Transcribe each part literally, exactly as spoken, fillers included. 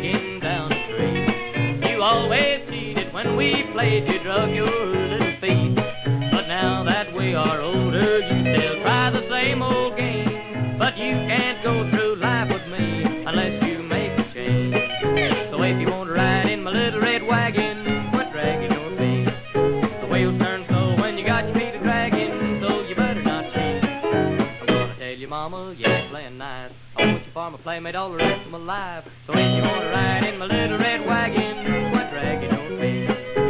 wagon down the street. You always cheated when we played, you drug your little feet. But now that we are older, you still try the same old game. But you can't go through life with me unless you make a change. So if you want to ride in my little red wagon, quit dragging your feet. The wheels turn slow when you got your feet a dragging, so you better not cheat. I'm gonna tell you, mama, you ain't playing nice. I want you for my playmate all the rest of my life. So if you want to ride in my little red wagon, quit dragging your feet.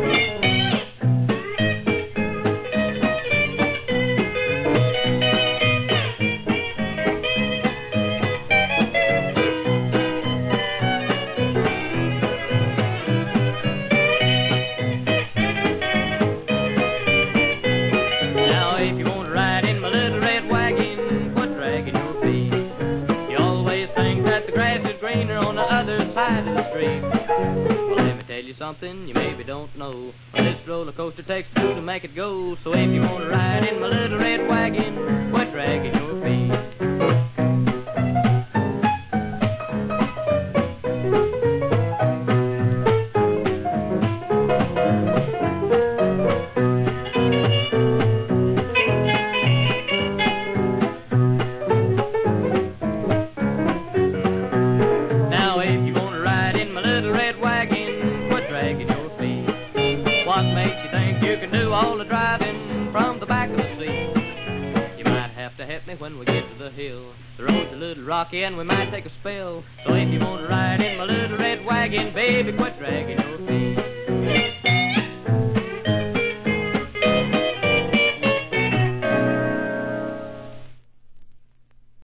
On the other side of the street. Well, let me tell you something you maybe don't know. Well, this roller coaster takes two to make it go. So if you want to ride in my little red wagon, quit dragging your feet. What makes you think you can do all the driving from the back of the seat? You might have to help me when we get to the hill. The road's a little rocky and we might take a spill. So if you want to ride in my little red wagon, baby, quit dragging your feet.